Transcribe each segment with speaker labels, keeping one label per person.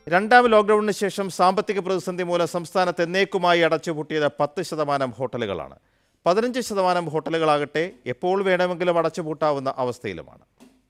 Speaker 1: രണ്ടാം ലോക്ക്ഡൌണിന് ശേഷം സാമ്പത്തിക പ്രതിസന്ധി മൂലം സംസ്ഥാനത്ത് എന്നേക്കുമായി അടച്ചുപൂട്ടിയത് 10% ഹോട്ടലുകളാണ്. 15% ഹോട്ടലുകളാകട്ടെ എപ്പോൾ വേണമെങ്കിലും അടച്ചുപൂട്ടാവുന്ന അവസ്ഥയിലുമാണ്.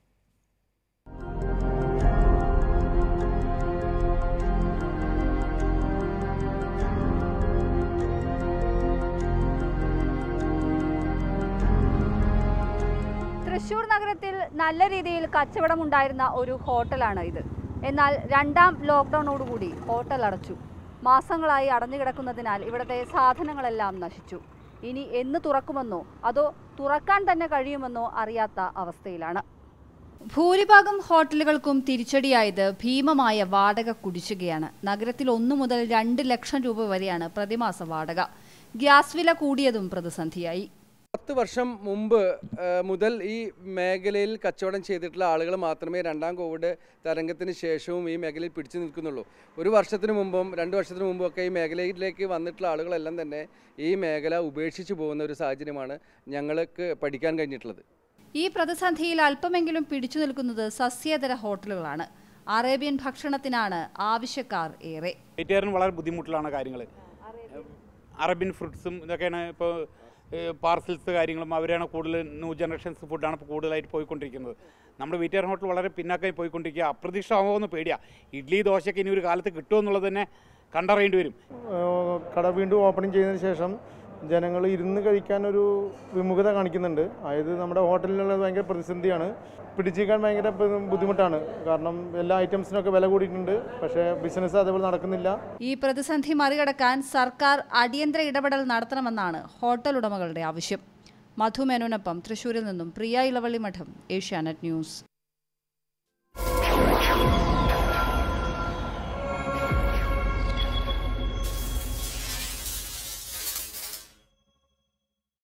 Speaker 2: തൃശ്ശൂർ നഗരത്തിൽ നല്ല രീതിയിൽ കച്ചവടമുണ്ടായിരുന്ന ഒരു ഹോട്ടലാണ് ഇത്. എന്നാൽ രണ്ടാം ലോക്ക്ഡൌണോടുകൂടി ഹോട്ടൽ അടച്ചു. മാസങ്ങളായി അടഞ്ഞുകിടക്കുന്നതിനാൽ ഇവിടുത്തെ സാധനങ്ങളെല്ലാം നശിച്ചു. ഇനി എന്ന് തുറക്കുമെന്നോ അതോ തുറക്കാൻ തന്നെ കഴിയുമെന്നോ അറിയാത്ത അവസ്ഥയിലാണ്. ഭൂരിഭാഗം ഹോട്ടലുകൾക്കും തിരിച്ചടിയായത് ഭീമമായ വാടക കുടിശ്ശികയാണ്. നഗരത്തിൽ 1 മുതൽ 2 ലക്ഷം രൂപ വരെയാണ് പ്രതിമാസ വാടക. ഗ്യാസ് വില കൂടിയതും പ്രതിസന്ധിയായി.
Speaker 3: 10 വർഷം മുമ്പ് മുതൽ ഈ മേഖലയിൽ കച്ചവടം ചെയ്തിട്ടുള്ള ആളുകൾ മാത്രമേ രണ്ടാം കോവിഡ് തരംഗത്തിന് ശേഷവും ഈ മേഖലയിൽ പിടിച്ചു നിൽക്കുന്നുള്ളൂ. 1 വർഷത്തിന് മുമ്പും 2 വർഷത്തിന് മുമ്പും ഒക്കെ ഈ മേഖലയിലേക്ക് വന്നിട്ടുള്ള ആളുകളെല്ലാം തന്നെ ഈ മേഖല ഉപേക്ഷിച്ചു പോകുന്ന ഒരു സാഹചര്യമാണ് ഞങ്ങൾക്ക് പഠിക്കാൻ കഴിഞ്ഞിട്ടുള്ളത്.
Speaker 2: ഈ പ്രതിസന്ധിയിൽ അല്പമെങ്കിലും പിടിച്ചു നിൽക്കുന്നത് സസ്യേതര ഹോട്ടലുകളാണ്. അറേബ്യൻ ഭക്ഷണത്തിനാണ് ആവശ്യക്കാർ ഏറെ.
Speaker 4: വളരെ ബുദ്ധിമുട്ടിലാണ് കാര്യങ്ങൾ. അറേബ്യൻ ഫ്രൂട്ട്സും ഇതൊക്കെയാണ് ഇപ്പോൾ പാർസൽസ് കാര്യങ്ങളും അവരാണ് കൂടുതൽ ന്യൂ ജനറേഷൻസ് ഫുഡാണ് ഇപ്പോൾ കൂടുതലായിട്ട് പോയിക്കൊണ്ടിരിക്കുന്നത്. നമ്മുടെ വീട്ടുകാർ ഹോട്ടൽ വളരെ പിന്നാക്കായി പോയിക്കൊണ്ടിരിക്കുക. അപ്രതീക്ഷിതമാകുമെന്ന് പേടിയാണ്. ഇഡ്ഡലി ദോശയ്ക്ക് ഇനി ഒരു കാലത്ത് കിട്ടുമെന്നുള്ളത് തന്നെ കണ്ടറിയേണ്ടി വരും.
Speaker 5: കട വീണ്ടും ഓപ്പണിംഗ് ചെയ്തതിന് ശേഷം ജനങ്ങൾ ഇരുന്ന് കഴിക്കാനൊരു വിമുഖത കാണിക്കുന്നുണ്ട്. അതായത് നമ്മുടെ ഹോട്ടലിലുള്ള ഭയങ്കര പ്രതിസന്ധിയാണ്. പിടിച്ചിരിക്കാൻ ഭയങ്കര ബുദ്ധിമുട്ടാണ്. കാരണം എല്ലാ ഐറ്റംസിനൊക്കെ വില കൂടിയിട്ടുണ്ട്. പക്ഷേ ബിസിനസ് അതേപോലെ നടക്കുന്നില്ല.
Speaker 2: ഈ പ്രതിസന്ധി മറികടക്കാൻ സർക്കാർ അടിയന്തര ഇടപെടൽ നടത്തണമെന്നാണ് ഹോട്ടൽ ഉടമകളുടെ ആവശ്യം. മധു മേനോനൊപ്പം തൃശ്ശൂരിൽ നിന്നും പ്രിയ ഇളവള്ളി മഠം, ഏഷ്യാനെറ്റ് ന്യൂസ്.